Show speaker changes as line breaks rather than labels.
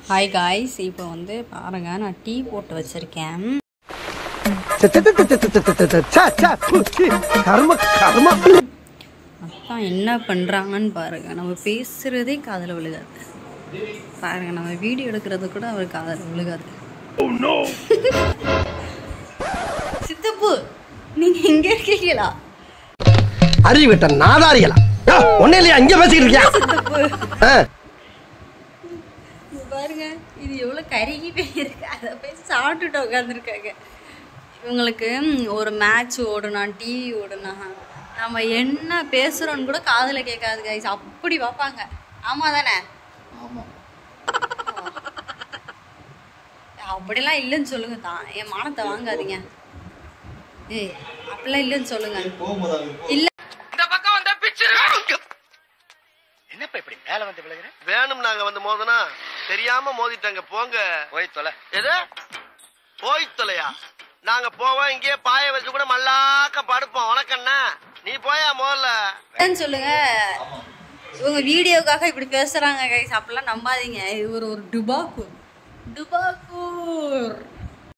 Hi guys, இப்போ வந்து பாருங்க, நான் டீ போட்டு வச்சிருக்கேன். அதான் என்ன பண்றாங்கன்னு பாருங்க. நம்ம பேசுறதே காதுல விழுகாது. பாருங்க, நம்ம வீடியோ எடுக்கிறது கூட அவர் காதுல விழுகாது. சித்தப்பு, நீங்க இங்க இருக்கீங்களா?
அறிவிட்ட நாதாரிகளா? ஒண்ணே இல்லையா, இங்க பேசிட்டு இருக்கியா?
பாருங்க, இது எவ்வளவு கருகி போயிருக்கு. அதை போய் சாப்பிட்டுட்டு உட்காந்துருக்காங்க. இவங்களுக்கு ஒரு மேட்ச் ஓடுனா, டிவி ஓடுனா, நம்ம என்ன பேசுறோன்னு கூட காதுல கேட்காது கைஸ். அப்படி பார்ப்பாங்க. ஆமா தானே? அப்படிலாம் இல்லைன்னு சொல்லுங்க தான். என் மானத்தை வாங்காதீங்க. ஏய், அப்படிலாம் இல்லைன்னு சொல்லுங்க. இல்ல,
இந்த பக்கம் வந்த பிச்சு. என்னப்பா இப்படி மேல வந்து விழுகுற? வேணும் நாங்க வந்து மோதனா தெரியாம மோதிட்டாங்க. போங்க, போய் தொலை. எது போய் தொலையா? நாங்க போவோம், இங்கே பாய வச்சு கூட மல்லாக்க படுப்போம். உனக்கண்ணா நீ போயா முதல்ல
சொல்லுங்க. இவங்க வீடியோக்காக இப்படி பேசுறாங்க கைஸ். அப்படிலாம் நம்பாதீங்க. இது ஒரு டுபாக்கூர்.